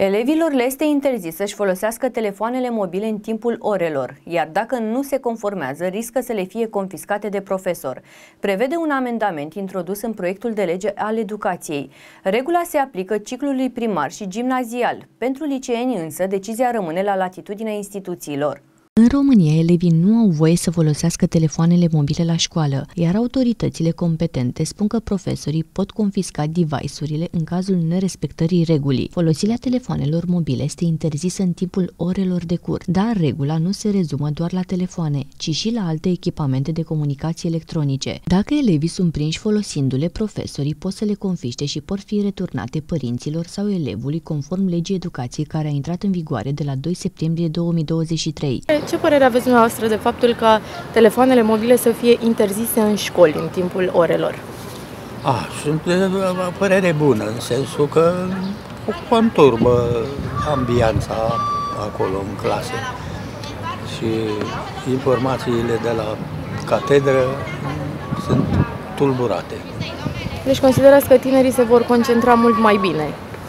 Elevilor le este interzis să-și folosească telefoanele mobile în timpul orelor, iar dacă nu se conformează, riscă să le fie confiscate de profesor. Prevede un amendament introdus în proiectul de lege al educației. Regula se aplică ciclului primar și gimnazial. Pentru liceeni însă, decizia rămâne la latitudinea instituțiilor. În România, elevii nu au voie să folosească telefoanele mobile la școală, iar autoritățile competente spun că profesorii pot confisca device-urile în cazul nerespectării regulii. Folosirea telefoanelor mobile este interzisă în timpul orelor de curs, dar regula nu se rezumă doar la telefoane, ci și la alte echipamente de comunicații electronice. Dacă elevii sunt prinși folosindu-le, profesorii pot să le confiște și pot fi returnate părinților sau elevului conform legii educației care a intrat în vigoare de la 2 septembrie 2023. Ce părere aveți dumneavoastră de faptul ca telefoanele mobile să fie interzise în școli în timpul orelor? Sunt de părere bună, în sensul că conturbă ambianța acolo în clase și informațiile de la catedră sunt tulburate. Deci considerați că tinerii se vor concentra mult mai bine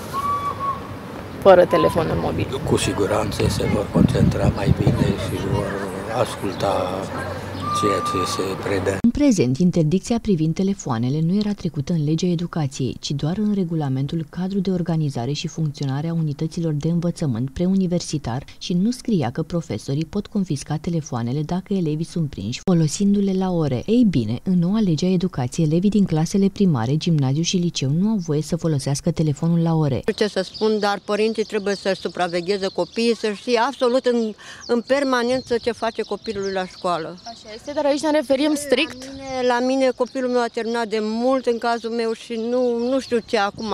fără telefonul mobil? Cu siguranță se vor concentra mai bine și vor asculta ceea ce se predă. În prezent, interdicția privind telefoanele nu era trecută în legea educației, ci doar în regulamentul cadru de organizare și funcționare a unităților de învățământ preuniversitar și nu scria că profesorii pot confisca telefoanele dacă elevii sunt prinși folosindu-le la ore. Ei bine, în noua lege a educației, elevii din clasele primare, gimnaziu și liceu nu au voie să folosească telefonul la ore. Ce să spun, dar părinții trebuie să supravegheze copiii, să știe absolut în permanență ce face copilul la școală. Așa este, dar aici ne referim strict? La mine copilul meu a terminat de mult în cazul meu și nu știu ce acum.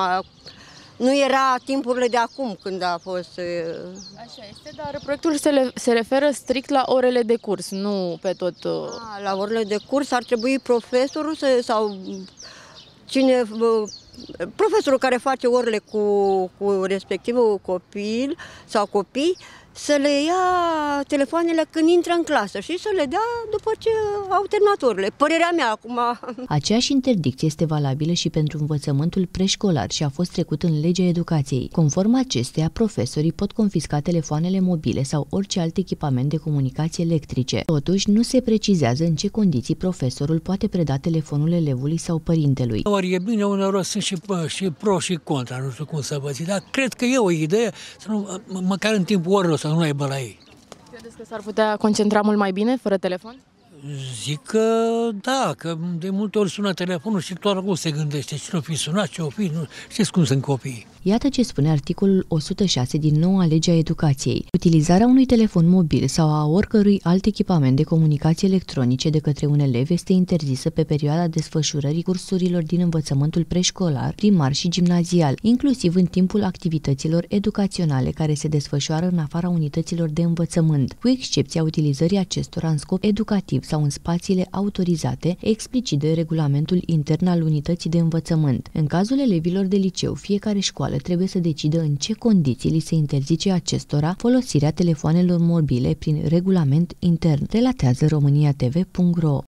Nu era timpurile de acum când a fost... Așa este, dar proiectul se referă strict la orele de curs, nu pe tot... La orele de curs ar trebui profesorul sau cine... Profesorul care face orele cu respectivul copil sau copii să le ia telefoanele când intră în clasă și să le dea după ce au terminat orele. Părerea mea acum. Aceeași interdicție este valabilă și pentru învățământul preșcolar și a fost trecut în legea educației. Conform acesteia, profesorii pot confisca telefoanele mobile sau orice alt echipament de comunicații electrice. Totuși, nu se precizează în ce condiții profesorul poate preda telefonul elevului sau părintelui. Ori e bine, uneori sunt și pro și contra, nu știu cum să vă zic, dar cred că e o idee, să nu, măcar în timpul orelor să nu aibă la ei. Credeți că s-ar putea concentra mult mai bine fără telefon? Zic că da, că de multe ori sună telefonul și toată lumea se gândește cine o fi sunat, ce o fi, nu știți cum sunt copiii. Iată ce spune articolul 106 din noua lege a educației. Utilizarea unui telefon mobil sau a oricărui alt echipament de comunicații electronice de către un elev este interzisă pe perioada desfășurării cursurilor din învățământul preșcolar, primar și gimnazial, inclusiv în timpul activităților educaționale care se desfășoară în afara unităților de învățământ, cu excepția utilizării acestora în scop educativ sau în spațiile autorizate explicit de regulamentul intern al unității de învățământ. În cazul elevilor de liceu, fiecare școală trebuie să decidă în ce condiții li se interzice acestora folosirea telefoanelor mobile prin regulament intern, relatează romaniatv.ro.